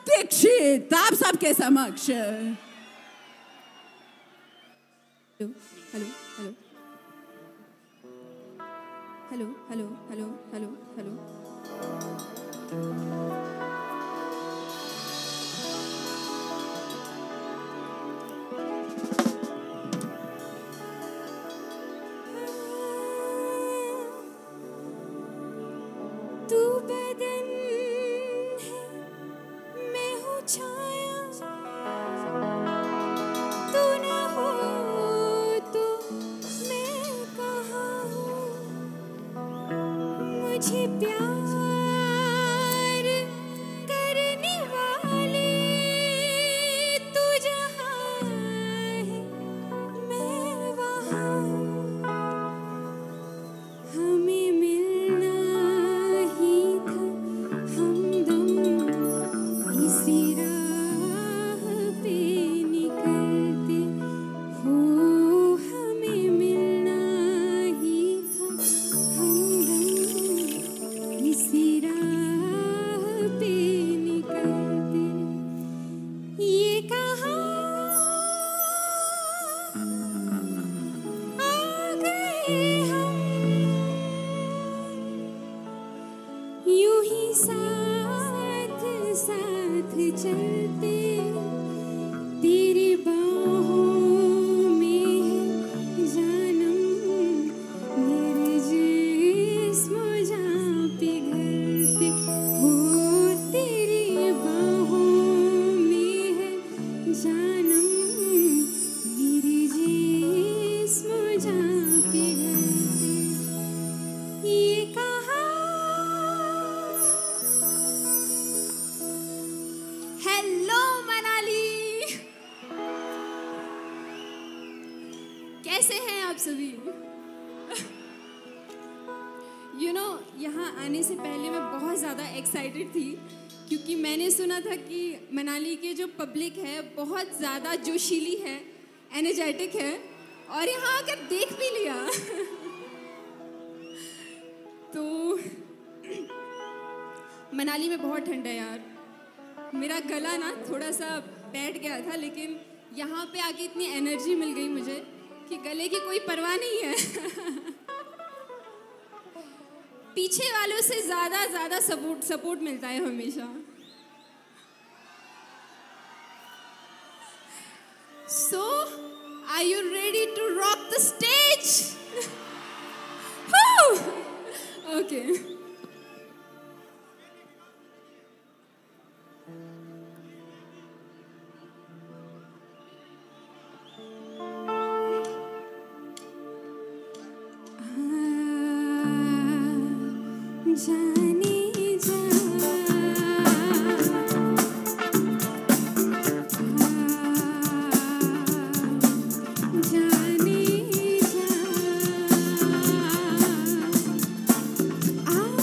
दीक्षित आप सबके समक्ष। Hello hello hello hello hello hello hello तू बदन है, मैं हूँ छाया, तू न हो तो मैं कहाँ हूँ। मुझे प्यार करने वाले तू जहाँ है मैं वहाँ हूँ। हमें मिलना ही था हमदम इसी राह पे निकलते हो। हमें मिलना ही था हमदम इसी राह पे निकलते। ये कहाँ आ गए हम, यूं ही साथ साथ चलते। तेरी बाहों में है जानम, मेरे जिस्म जहाँ पिघलते हो। तेरी बाहों में है जानम, मेरे जिस्म जहाँ पिघलते। ये कहाँ हेलो मनाली, कैसे हैं आप सभी? यहाँ आने से पहले मैं बहुत ज़्यादा एक्साइटेड थी क्योंकि मैंने सुना था कि मनाली के जो पब्लिक है बहुत ज़्यादा जोशीली है, एनर्जेटिक है, और यहाँ आकर देख भी लिया। तो मनाली में बहुत ठंड है यार, मेरा गला ना थोड़ा सा बैठ गया था, लेकिन यहाँ पे आके इतनी एनर्जी मिल गई मुझे कि गले की कोई परवाह नहीं है। पीछे वालों से ज़्यादा सपोर्ट मिलता है हमेशा। So, are you ready to rock the stage? Okay. जाने जा, जाने जा, आ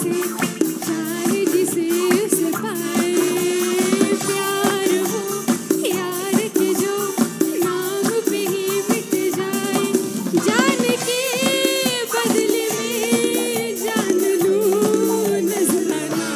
से चाहे जिसे उसे पाए प्यार हो यार के जो नाम पे ही मिट जाए जान के बदले में जान लूं नजराना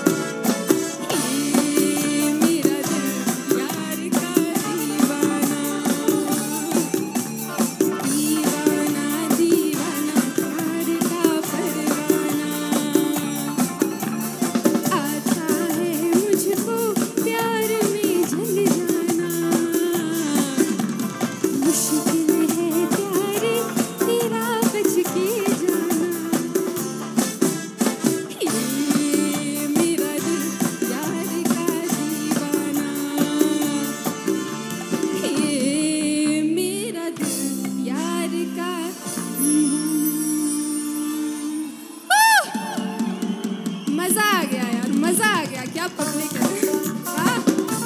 ये मेरा दिल यार का दीवाना दीवाना दीवाना प्यार का परवाना आता है मुझको प्यार में जल जाना मुश्किल है प्यारे तेरा बच के जाना ये मेरा दिल यार का दीवाना ये मेरा दिल यार का मजा आ गया यार मजा आ गया क्या पब्लिक है वाह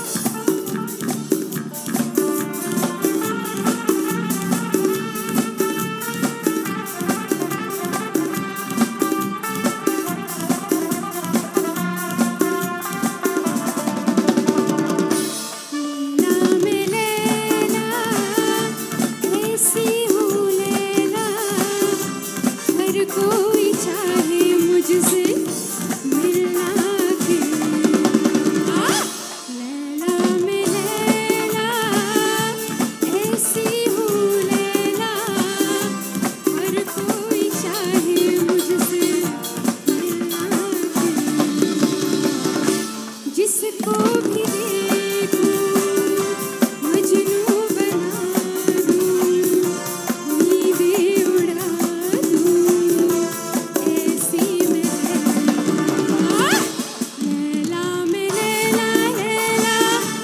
लैला मैं लैला ऐसी हूँ लैला हर कोई चाहे मुझसे मिलना फिर लैला मैं लैला ऐसी हूँ लैला हर कोई चाहे मुझसे मिलना फिर जिसको भी देखूं मजनू बना दूं नींदें उड़ा दूं ऐसी मैं लैला मैं लैला लैला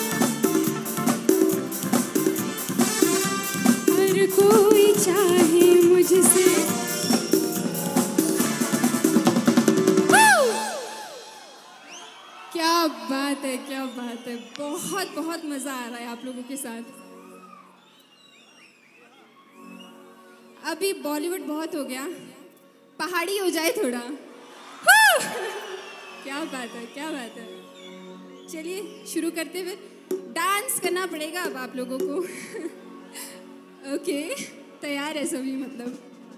हर कोई चाहे मुझसे क्या बात है बहुत बहुत मजा आ रहा है आप लोगों के साथ अभी बॉलीवुड बहुत हो गया पहाड़ी हो जाए थोड़ा क्या बात है क्या बात है चलिए शुरू करते हुए डांस करना पड़ेगा अब आप लोगों को ओके तैयार है सभी मतलब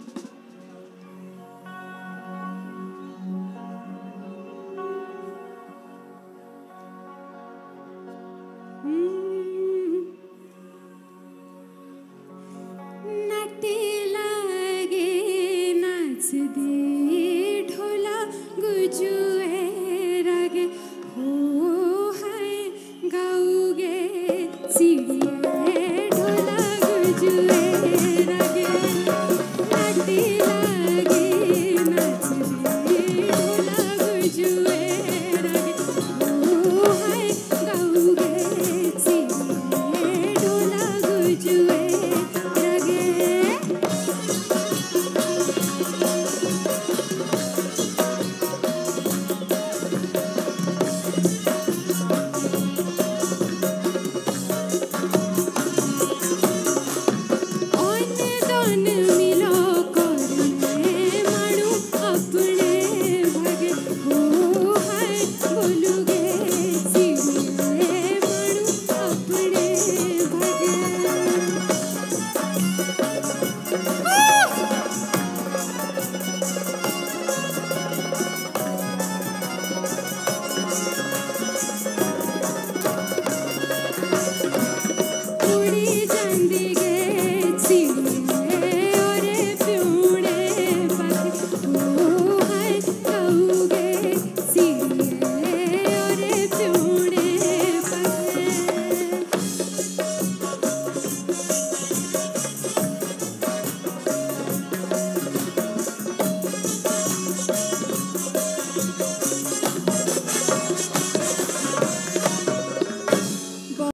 नाटे लागे नाच दे ढोला गुजुए रागे हो हाय गाऊगे सीढ़िए ढोला गुजुए रागे नाटे लागे नाच दे ढोला गुजुए रागे हो हाय गाऊगे सीढ़िए ढोला गुजुए रागे